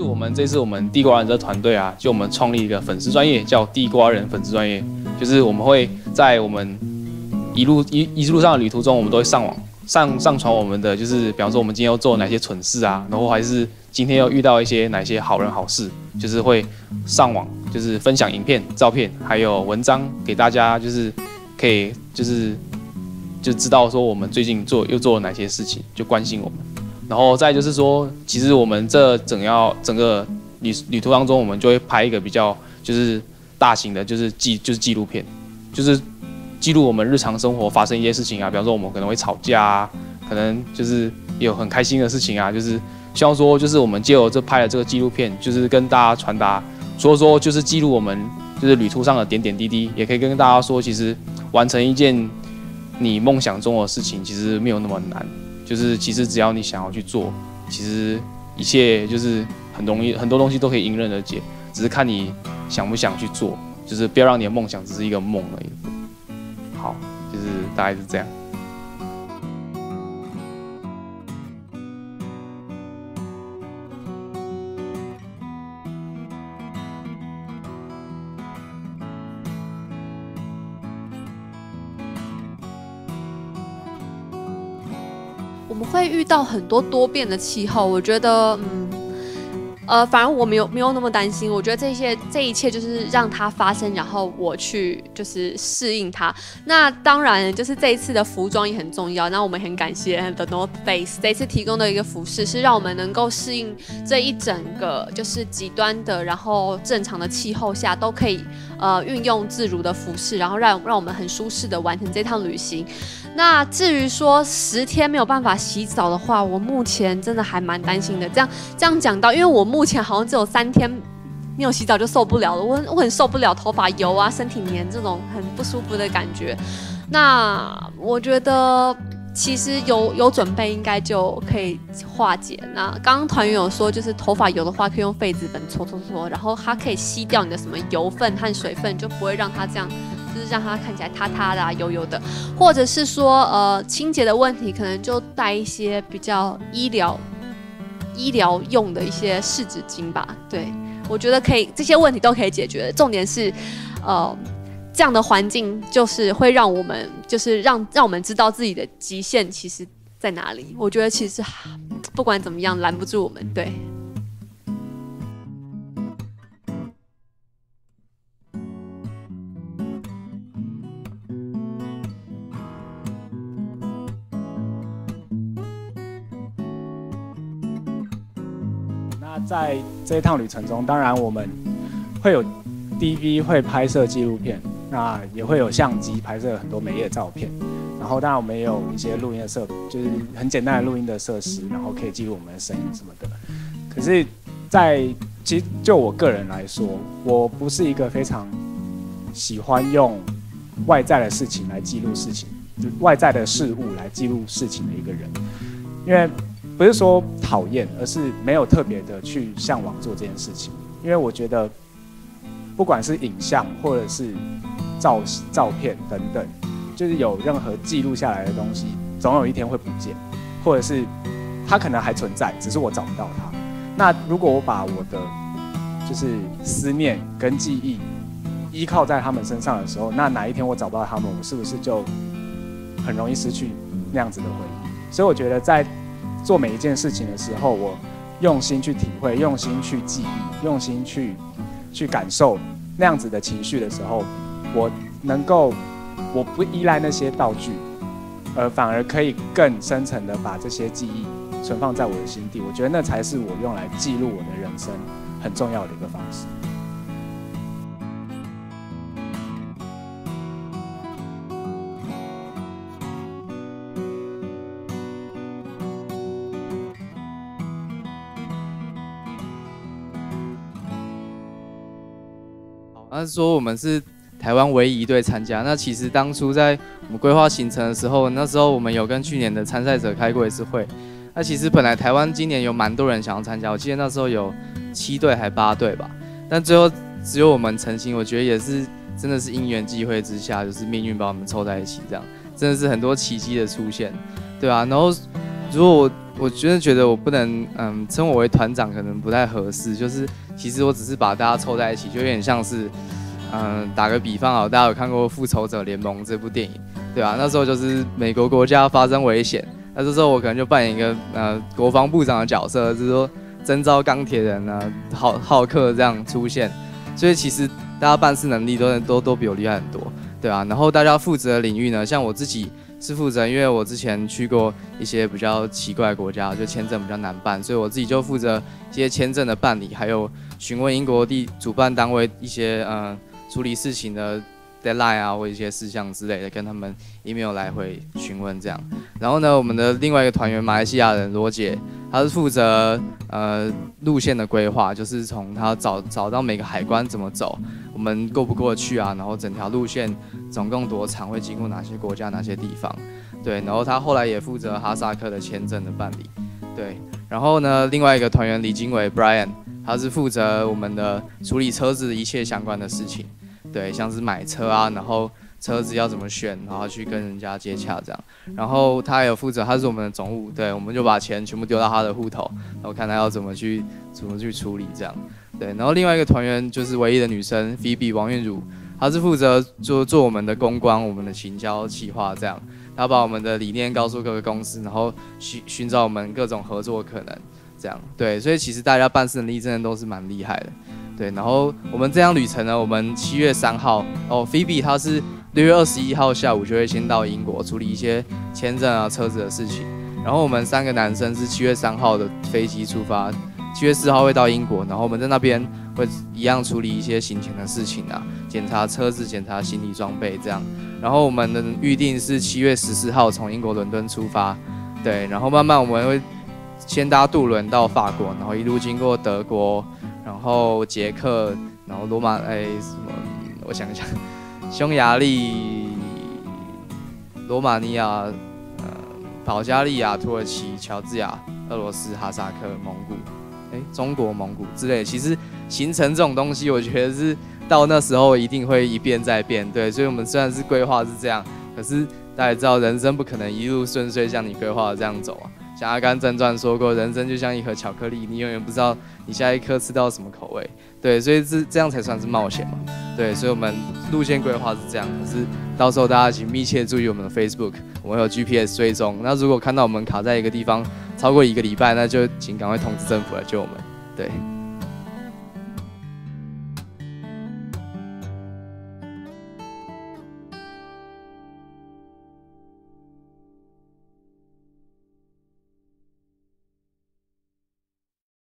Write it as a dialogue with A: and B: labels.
A: 我们这次我们地瓜人的团队啊，就我们创立一个粉丝专业，叫地瓜人粉丝专业，就是我们会在我们一路上的旅途中，我们都会上网上传我们的，就是比方说我们今天又做哪些蠢事啊，然后还是今天又遇到一些哪些好人好事，就是会上网，就是分享影片、照片，还有文章给大家，就是可以就知道说我们最近又做了哪些事情，就关心我们。然后再就是说，其实我们这整个旅途当中，我们就会拍一个比较就是大型的，就是纪录片，就是记录我们日常生活发生一些事情啊，比方说我们可能会吵架啊，可能就是有很开心的事情啊，就是希望说就是我们借由拍的这个纪录片，就是跟大家传达，除了说就是记录我们就是旅途上的点点滴滴，也可以跟大家说，其实完成一件你梦想中的事情，其实没有那么难。就是其实只要你想要去做，其实一切就是很容易，很多东西都可以迎刃而解，只是看你想不想去做，就是不要让你的梦想只是一个梦而已。好，就是大概是这样。
B: 我们会遇到很多多变的气候，我觉得，反而我没有那么担心。我觉得这一切就是让它发生，然后我去就是适应它。那当然，就是这一次的服装也很重要。那我们很感谢 The North Face 这一次提供的一个服饰，是让我们能够适应这一整个就是极端的，然后正常的气候下都可以运用自如的服饰，然后让我们很舒适的完成这趟旅行。那至于说10天没有办法洗澡的话，我目前真的还蛮担心的。这样讲到，因为我目前好像只有3天没有洗澡就受不了了，我很受不了头发油啊、身体黏这种很不舒服的感觉。那我觉得其实有准备应该就可以化解。那刚刚团员有说，就是头发油的话可以用痱子粉搓，然后它可以吸掉你的什么油分和水分，就不会让它这样。就是让它看起来塌塌的、油油的，或者是说清洁的问题，可能就带一些比较医疗用的一些湿纸巾吧。对，我觉得可以，这些问题都可以解决。重点是这样的环境就是会让我们就是让我们知道自己的极限其实在哪里。我觉得其实不管怎么样拦不住我们。对。
C: 在这一趟旅程中，当然我们会有 DV 会拍摄纪录片，那也会有相机拍摄很多美业照片，然后当然我们也有一些录音的就是很简单的录音的设施，然后可以记录我们的声音什么的。可是其实就我个人来说，我不是一个非常喜欢用外在的事情来记录事情，外在的事物来记录事情的一个人，因为不是说讨厌，而是没有特别的去向往做这件事情。因为我觉得，不管是影像或者是照片等等，就是有任何记录下来的东西，总有一天会不见，或者是它可能还存在，只是我找不到它。那如果我把我的就是思念跟记忆依靠在他们身上的时候，那哪一天我找不到他们，我是不是就很容易失去那样子的回忆？所以我觉得在做每一件事情的时候，我用心去体会，用心去记忆，用心去感受那样子的情绪的时候，我不依赖那些道具，反而可以更深层的把这些记忆存放在我的心底。我觉得那才是我用来记录我的人生很重要的一个方式。
D: 他说我们是台湾唯一一队参加。那其实当初在我们规划行程的时候，那时候我们有跟去年的参赛者开过一次会。那其实本来台湾今年有蛮多人想要参加，我记得那时候有7队还8队吧，但最后只有我们成行。我觉得也是真的是因缘际会之下，就是命运把我们凑在一起，这样真的是很多奇迹的出现，对啊。然后如果我真的觉得我不能，称我为团长可能不太合适。就是其实我只是把大家凑在一起，就有点像是，打个比方啊，大家有看过《复仇者联盟》这部电影，对吧？那时候就是美国国家发生危险，那这时候我可能就扮演一个国防部长的角色，就是说征召钢铁人啊、浩克这样出现。所以其实大家办事能力都比我厉害很多，对啊。然后大家负责的领域呢，像我自己是负责，因为我之前去过一些比较奇怪的国家，就签证比较难办，所以我自己就负责一些签证的办理，还有询问英国主办单位一些处理事情的 deadline 啊，或一些事项之类的，跟他们 email 来回询问这样。然后呢，我们的另外一个团员马来西亚人罗姐，她是负责路线的规划，就是从她找到每个海关怎么走，我们过不过去啊，然后整条路线总共多长，会经过哪些国家、哪些地方，对。然后她后来也负责哈萨克的签证的办理，对。然后呢，另外一个团员李经纬 Brian， 他是负责我们的处理车子的一切相关的事情，对，像是买车啊，然后车子要怎么选，然后去跟人家接洽这样。然后他也有负责，他是我们的总务，对，我们就把钱全部丢到他的户头，然后看他要怎么去处理这样。对，然后另外一个团员就是唯一的女生 Phoebe 王韵如，她是负责做我们的公关、我们的行销企划这样。她把我们的理念告诉各个公司，然后寻找我们各种合作可能这样。对，所以其实大家办事能力真的都是蛮厉害的。对，然后我们这趟旅程呢，我们7月3号，Phoebe 她是6月21号下午就会先到英国处理一些签证啊、车子的事情。然后我们3个男生是7月3号的飞机出发，7月4号会到英国，然后我们在那边会一样处理一些行前的事情啊，检查车子、检查行李装备这样。然后我们的预定是7月14号从英国伦敦出发，对，然后慢慢我们会先搭渡轮到法国，然后一路经过德国，然后捷克，然后罗马什么，我想一下，匈牙利、罗马尼亚、保加利亚、土耳其、乔治亚、俄罗斯、哈萨克、蒙古，中国、蒙古之类的。其实行程这种东西，我觉得是到那时候一定会一变再变，对。所以我们虽然是规划是这样，可是大家也知道，人生不可能一路顺遂像你规划的这样走啊。像《阿甘正传》说过，人生就像一盒巧克力，你永远不知道你下一颗吃到什么口味。对，所以这样才算是冒险嘛。对，所以我们路线规划是这样，可是到时候大家请密切注意我们的 Facebook， 我们会有 GPS 追踪。那如果看到我们卡在一个地方超过1个礼拜，那就请赶快通知政府来救我们。对。